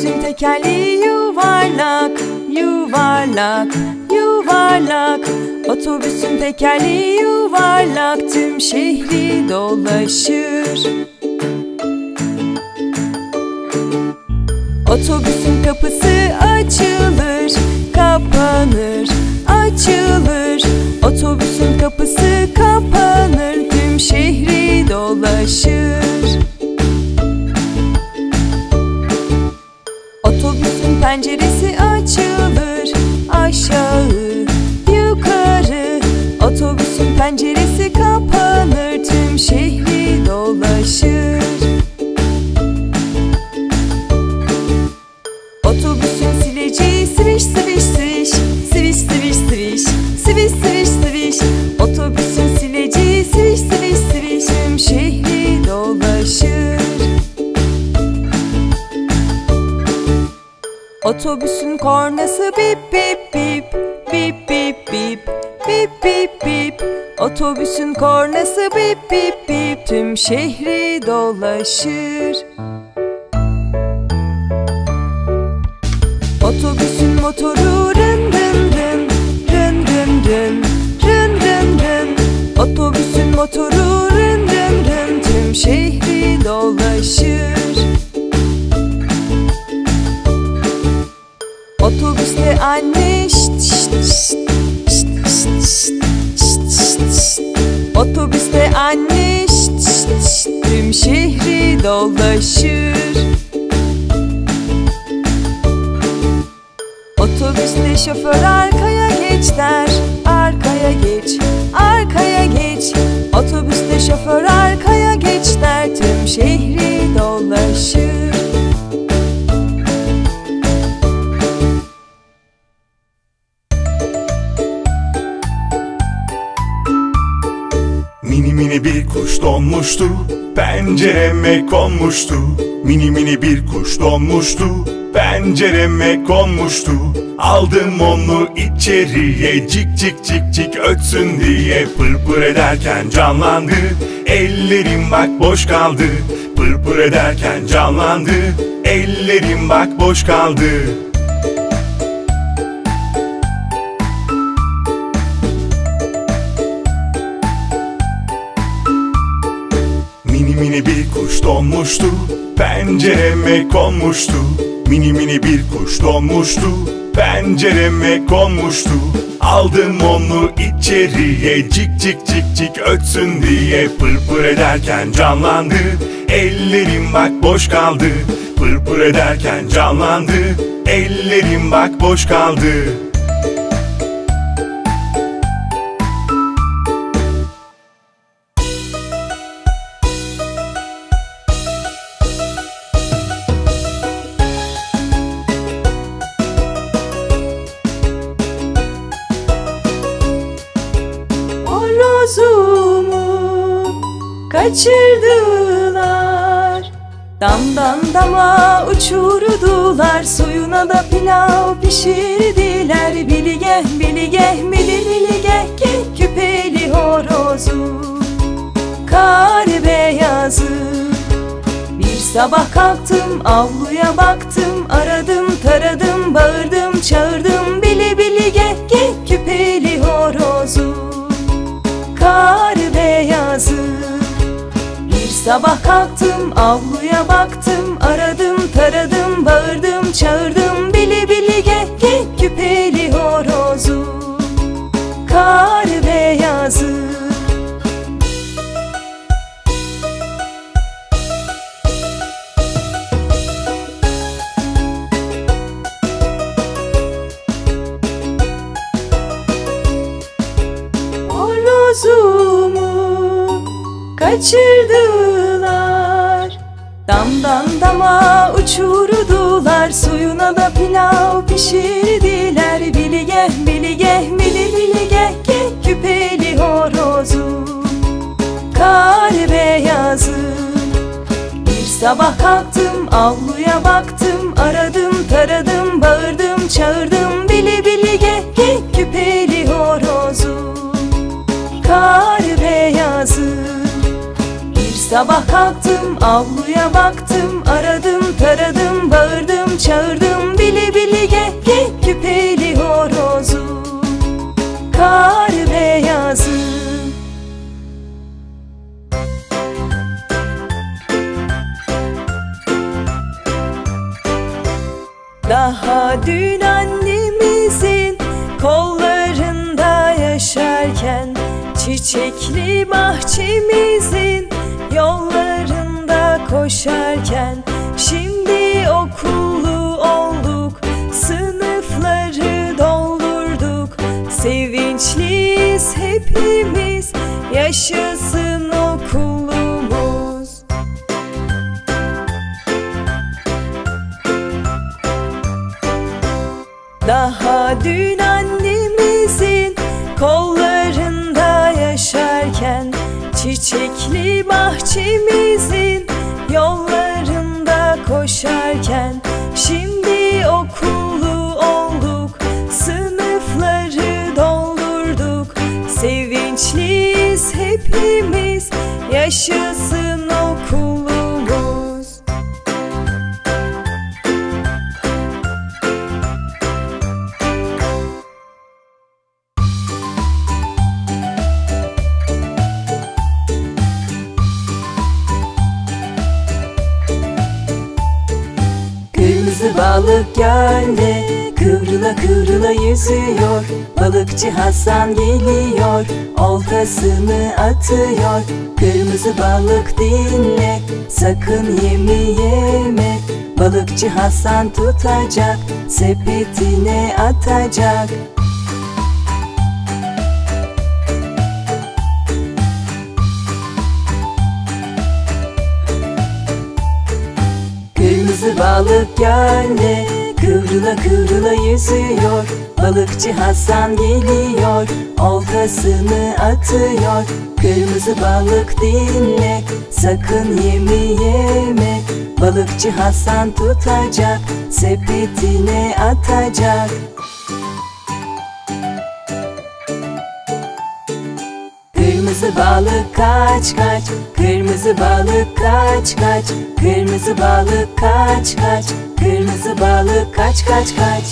Otobüsün tekerleği yuvarlak, yuvarlak, yuvarlak. Otobüsün tekerleği yuvarlak, tüm şehri dolaşır. Otobüsün kapısı açılır, kapanır, açılır. Otobüsün kapısı kapanır, tüm şehri dolaşır. Otobüsün penceresi açılır, aşağı, yukarı. Otobüsün penceresi kapanır, tüm şehri dolaşır. Otobüsün sileceği swish swish swish, swish swish swish, swish swish swish. Otobüsün sileceği swish swish swish, tüm şehri dolaşır. Otobüsün kornası bip bip bip, bip bip bip, bip bip bip. Otobüsün kornası bip bip bip, tüm şehri dolaşır. Otobüsün motoru rın rın rın, rın rın rın, rın rın rın. Otobüsün motoru rın rın rın, tüm şehri dolaşır. Otobüste anne şşt şşt şşt, şşt şşt şşt, şşt şşt. Otobüste anne şşt şşt şşt, tüm şehri dolaşır. Otobüste şoför arkaya geç der, arkaya geç, arkaya geç. Otobüste şoför arkaya geç der, tüm şehri dolaşır. Mini mini bir kuş donmuştu, pencereme konmuştu. Mini mini bir kuş donmuştu, pencereme konmuştu. Aldım onu içeriye, cik cik cik cik ötsün diye. Pır pır ederken canlandı, ellerim bak boş kaldı. Pır pır ederken canlandı, ellerim bak boş kaldı. Mini mini bir kuş donmuştu, pencereme konmuştu. Mini mini bir kuş donmuştu, pencereme konmuştu. Aldım onu içeriye, cik cik cik cik ötsün diye. Pır pır ederken canlandı, ellerim bak boş kaldı. Pır pır ederken canlandı, ellerim bak boş kaldı. Horozumu kaçırdılar, damdan dama uçurdular. Suyuna da pilav pişirdiler. Biligeh biligeh bili biligeh geh, küpeli horozu kar beyazı. Bir sabah kalktım, avluya baktım, aradım taradım, bağırdım çağırdım. Bili biligeh geh, küpeli horozu kar beyazı. Bir sabah kalktım, avluya baktım, aradım taradım, bağırdım çağırdım. Bili bili geh geh, küpeli horozu kar beyazı. Horozumu kaçırdılar, damdan dama uçurdular. Suyuna da pilav pişirdiler. Biligeh biligeh bili biligeh geh, küpeli horozu kar beyazı. Bir sabah kalktım, avluya baktım, aradım taradım, bağırdım çağırdım. Bili bili geh geh, küpeli horozu kar beyazı. Bir Sabah kalktım, avluya baktım, aradım, taradım, bağırdım, çağırdım, bili bili ge ge küpeli horozum, kar beyazım. Daha dün annemizin kollarında yaşarken, çiçekli bahçemizin yollarında koşarken, şimdi okullu olduk, sınıfları doldurduk, sevinçliyiz hepimiz, yaşasın okulumuz. Daha dün annemizin kollarında yaşarken, çiçekli bahçemizin yollarında koşarken, şimdi okullu olduk, sınıfları doldurduk, sevinçliyiz hepimiz, yaşasın okulumuz. Kırmızı balık gölde kıvrıla kıvrıla yüzüyor, balıkçı Hasan geliyor, oltasını atıyor. Kırmızı balık dinle, sakın yemi yeme, balıkçı Hasan tutacak, sepetine atacak. Kırmızı balık gölde kıvrıla kıvrıla yüzüyor, balıkçı Hasan geliyor, oltasını atıyor. Kırmızı balık dinle, sakın yemi yeme, balıkçı Hasan tutacak, sepetine atacak. Kırmızı balık kaç kaç, kırmızı balık kaç kaç, kırmızı balık kaç kaç, kırmızı balık kaç kaç kaç.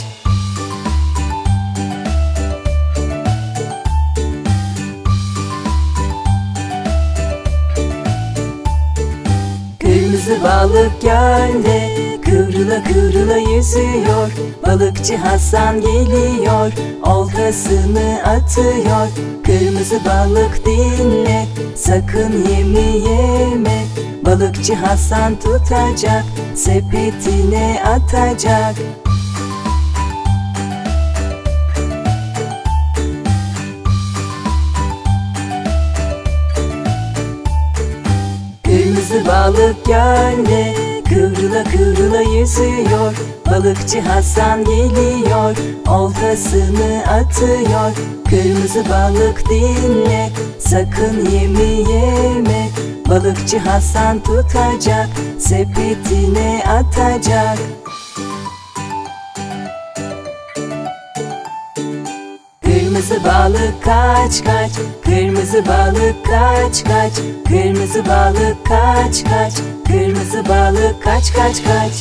Kırmızı balık gölde kıvrıla kıvrıla yüzüyor, balıkçı Hasan geliyor, oltasını atıyor. Kırmızı balık dinle, sakın yemi yeme, balıkçı Hasan tutacak, sepetine atacak. Kırmızı balık gölde kıvrıla kıvrıla yüzüyor, balıkçı Hasan geliyor, oltasını atıyor. Kırmızı balık dinle, sakın yemi yeme, balıkçı Hasan tutacak, sepetine atacak. Kırmızı balık kaç kaç, kırmızı balık kaç kaç, kırmızı balık kaç kaç, kırmızı balık kaç kaç kaç.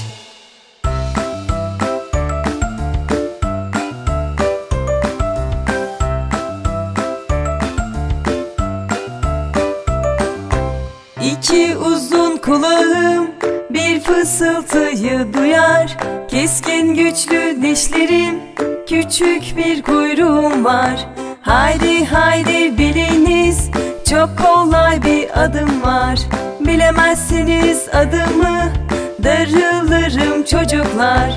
İki uzun kulağım bir fısıltıyı duyar, keskin güçlü dişlerim, küçük bir kuyruğum var. Haydi haydi biliniz, çok kolay bir adım var. Bilemezsiniz adımı, darılırım çocuklar.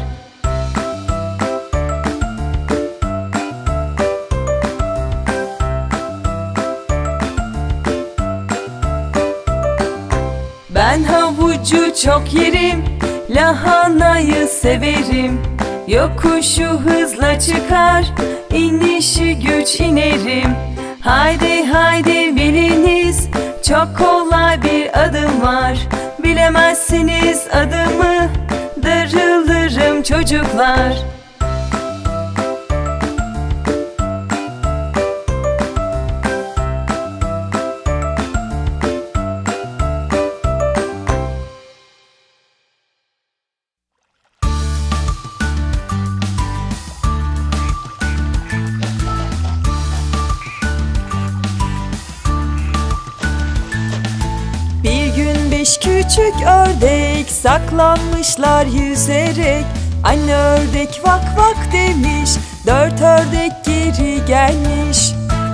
Ben havucu çok yerim, lahanayı severim. Yokuşu hızla çıkar, inişi güç inerim. Haydi haydi biliniz, çok kolay bir adım var. Bilemezsiniz adımı, darılırım çocuklar. 5 küçük ördek saklanmışlar yüzerek. Anne ördek vak vak demiş, 4 ördek geri gelmiş.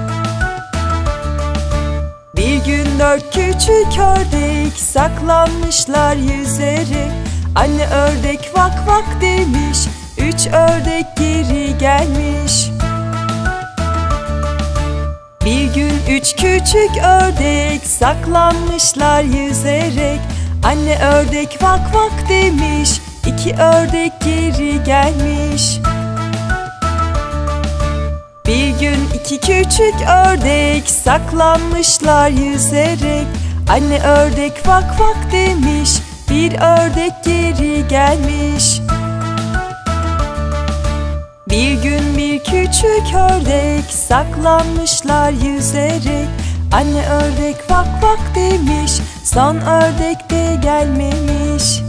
Bir gün 4 küçük ördek saklanmışlar yüzerek. Anne ördek vak vak demiş, 3 ördek geri gelmiş. Bir gün 3 küçük ördek saklanmışlar yüzerek. Anne ördek vak vak demiş, 2 ördek geri gelmiş. Bir gün 2 küçük ördek saklanmışlar yüzerek. Anne ördek vak vak demiş, 1 ördek geri gelmiş. Bir gün bir küçük ördek saklanmışlar yüzerek. Anne ördek vak vak demiş, son ördek de gelmemiş.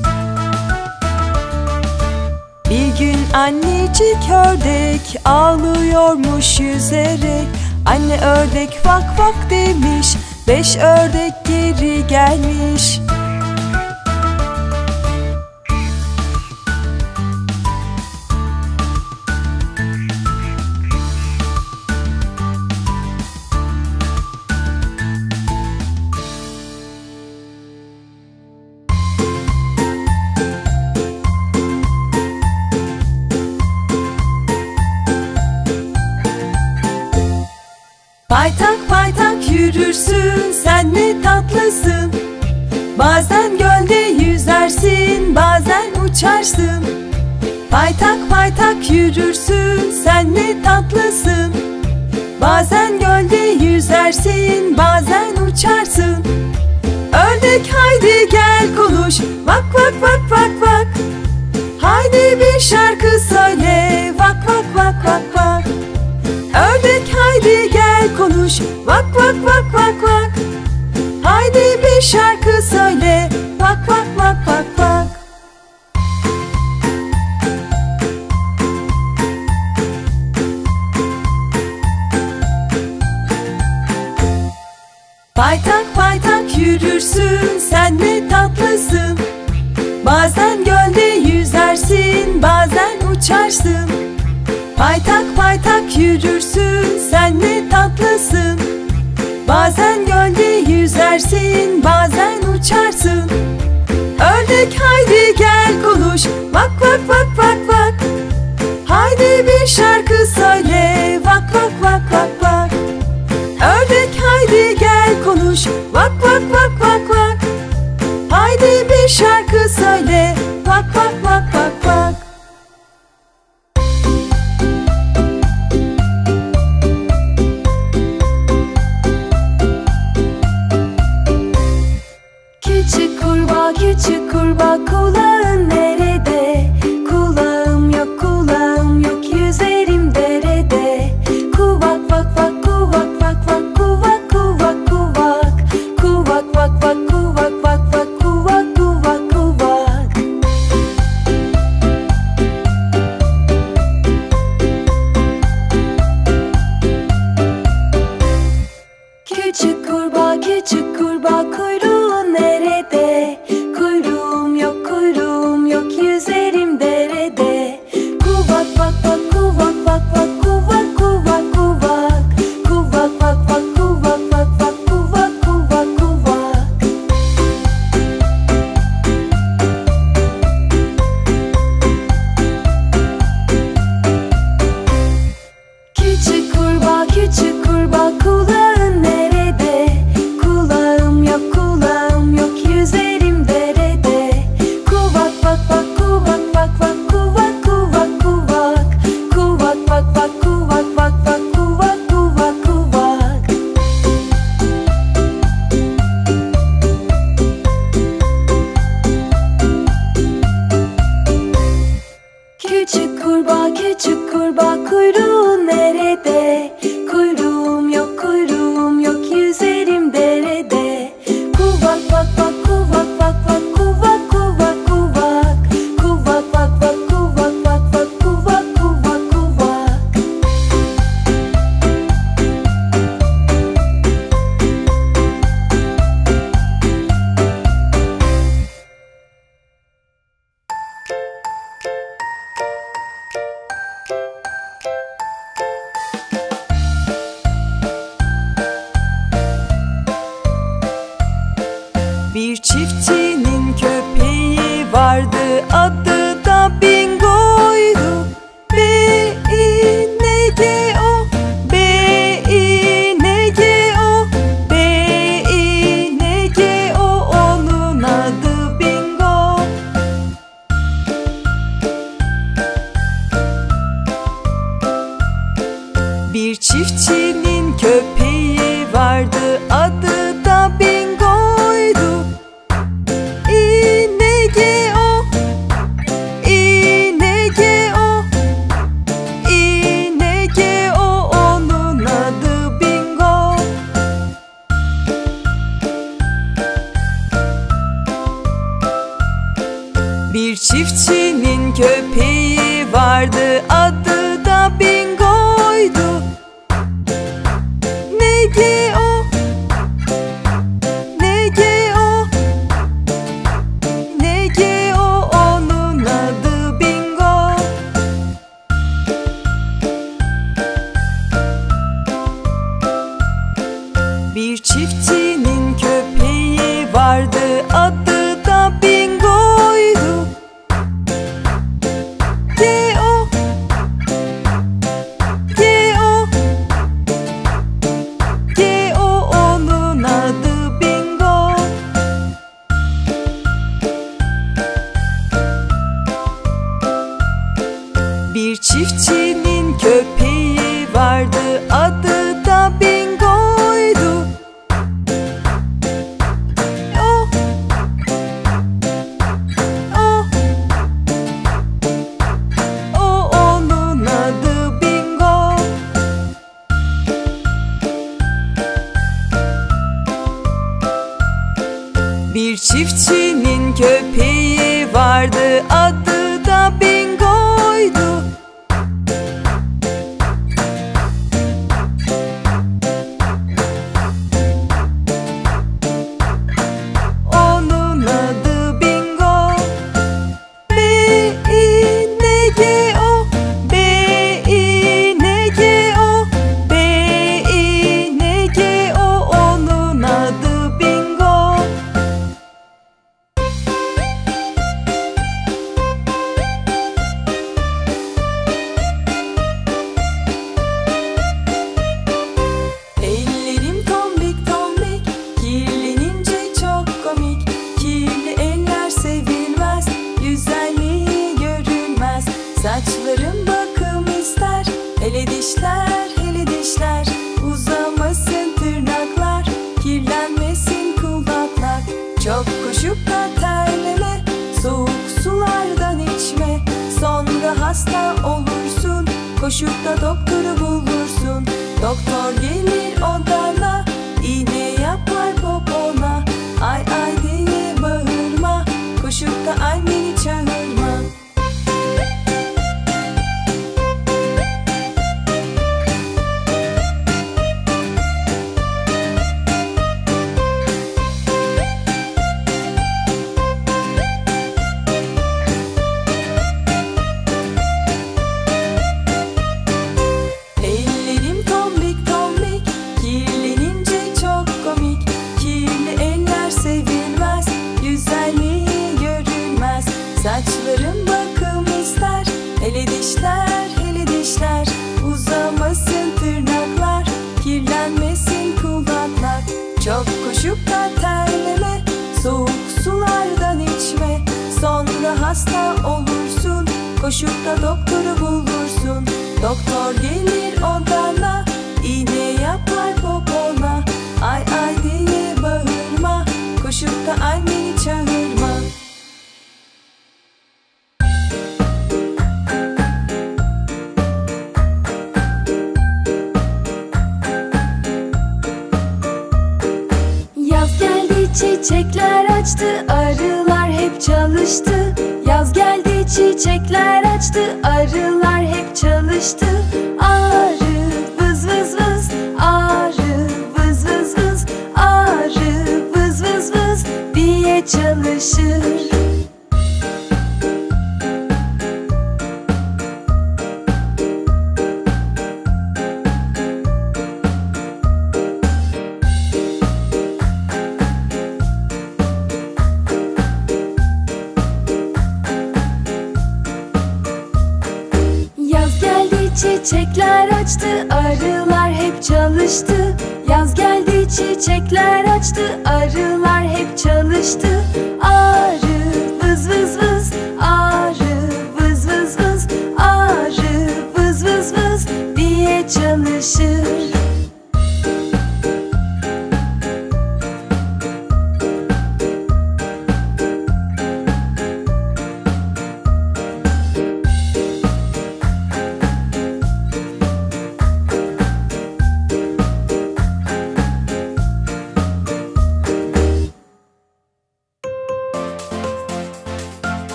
Bir gün annecik ördek ağlıyormuş yüzerek. Anne ördek vak vak demiş, 5 ördek geri gelmiş. Paytak paytak yürürsün, sen ne tatlısın. Bazen gölde yüzersin, bazen uçarsın. Paytak paytak yürürsün, sen ne tatlısın. Bazen gölde yüzersin, bazen uçarsın. Ördek haydi gel konuş, vak vak vak vak vak. Haydi bir şarkı söyle, vak vak vak vak vak. Ördek haydi gel konuş, vak vak vak vak vak. Haydi bir şarkı söyle, vak vak vak vak vak. Paytak paytak yürürsün, sen ne tatlısın. Bazen gölde yüzersin, bazen uçarsın. Paytak paytak yürürsün, sen ne tatlısın. Bazen gölde yüzersin, bazen uçarsın. Ördek haydi gel konuş, vak vak vak vak vak. Haydi bir şarkı söyle, vak vak vak vak vak. Ördek haydi gel konuş, vak vak vak vak vak. Haydi bir şarkı söyle, vak vak vak vak vak. Küçük kurbağa kulağın nerede? Kulağım yok yüzerim derede. Kuvak vak vak kuvak vak vak kuvak kuvak kuvak. Kuvak vak vak kuvak vak vak kuvak kuvak kuvak. Küçük kurbağa kuyruğun nerede? Kuyruğum yok yüzerim derede. Kuvak vak vak kuvak vak vak kuvak kuvak kuvak. Kuvak vak vak kuvak vak vak kuvak kuvak kuvak. Küçük kurbağa kulağın nerede? Kulağım yok yüzerim derede. Kuvak vak vak kuvak vak vak kuvak kuvak kuvak. Kuvak vak vak kuvak vak vak kuvak kuvak kuvak. Küçük kurbağa kuyruğun nerede? Kuyruğum yok yüzerim derede. Kuvak vak vak kuvak vak vak kuvak kuvak kuvak. Kuvak vak vak kuvak vak vak kuvak kuvak kuvak. Bir çiftçinin köpeği vardı, adı da Bingo'ydu. B-I-N-G-O, B-I-N-G-O, B-I-N-G-O, onun adı Bingo. Bir çiftçinin köpeği vardı, adı da Bingo'ydu. İ-N-G-O, İ-N-G-O, İ-N-G-O, onun adı Bingo. Bir çiftçinin köpeği vardı, adı da Bingo'ydu. N-G-O, N-G-O, N-G-O, onun adı Bingo. Bir çiftçinin köpeği vardı, adı da Bingo'ydu. G-O, G-O, G-O, onun adı Bingo. Bir çiftçinin köpeği vardı, adı da Bingo'ydu. O, o, o, onun adı Bingo. Bir çiftçinin köpeği vardı, adı da Bingo'ydu. Onun adı Bingo. B-I-N-G-O, B-I-N-G-O, B-I-N-G-O, onun adı Bingo. Ellerim tombik tombik, kirlenince çok komik. Kirli eller sevilmez, güzelliği görülmez. Saçlarım bakım ister, hele dişler, hele dişler. Uzamasın tırnaklar, kirlenmesin kulaklar. Çok koşup da terleme, soğuk sulardan içme. Sonra hasta olursun, koşup da doktoru bulursun. Doktor gelir odana, iğne yapar popona. Ay ay diye bağırma, koşup da anneni çağırma. Ellerim tombik tombik, kirlenince çok komik. Kirli eller sevilmez, güzelliği görülmez. Saçlarım bakım ister, hele dişler, hele dişler. Uzamasın tırnaklar, kirlenmesin kulaklar. Çok koşup da terleme, soğuk sulardan içme. Sonra hasta olursun, koşup da doktoru bulursun. Doktor gelir odana, iğne yapar popona. Ay ay diye bağırma, koşup da anneni çağırma. Yaz geldi, çiçekler açtı, arılar hep çalıştı. Yaz geldi, çiçekler açtı, arılar hep çalıştı. Arı vız vız vız, arı vız vız vız, arı vız vız vız diye çalışır. çiçekler açtı, arılar hep çalıştı. Yaz geldi, çiçekler açtı, arılar hep çalıştı. Arı vız vız vız, arı vız vız vız, arı vız vız vız diye çalışır.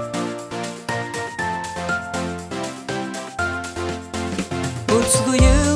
Mutlu yıl